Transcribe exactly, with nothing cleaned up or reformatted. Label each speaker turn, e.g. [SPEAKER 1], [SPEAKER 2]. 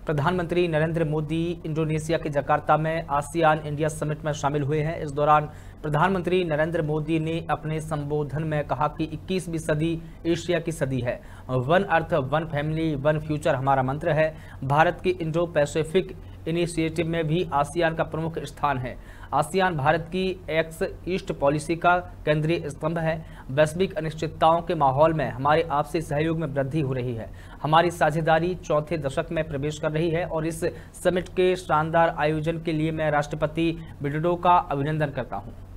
[SPEAKER 1] प्रधानमंत्री नरेंद्र मोदी इंडोनेशिया के जकार्ता में आसियान इंडिया समिट में शामिल हुए हैं। इस दौरान प्रधानमंत्री नरेंद्र मोदी ने अपने संबोधन में कहा कि इक्कीसवीं सदी एशिया की सदी है। One earth, one family, one future हमारा मंत्र है। भारत की इंडो पैसिफिक इनिशिएटिव में भी आसियान का प्रमुख स्थान है। आसियान भारत की एक्स ईस्ट पॉलिसी का केंद्रीय स्तंभ है। वैश्विक अनिश्चितताओं के माहौल में हमारे आपसी सहयोग में वृद्धि हो रही है। हमारी साझेदारी चौथे दशक में प्रवेश कर रही है और इस समिट के शानदार आयोजन के लिए मैं राष्ट्रपति विडोडो का अभिनंदन करता हूं।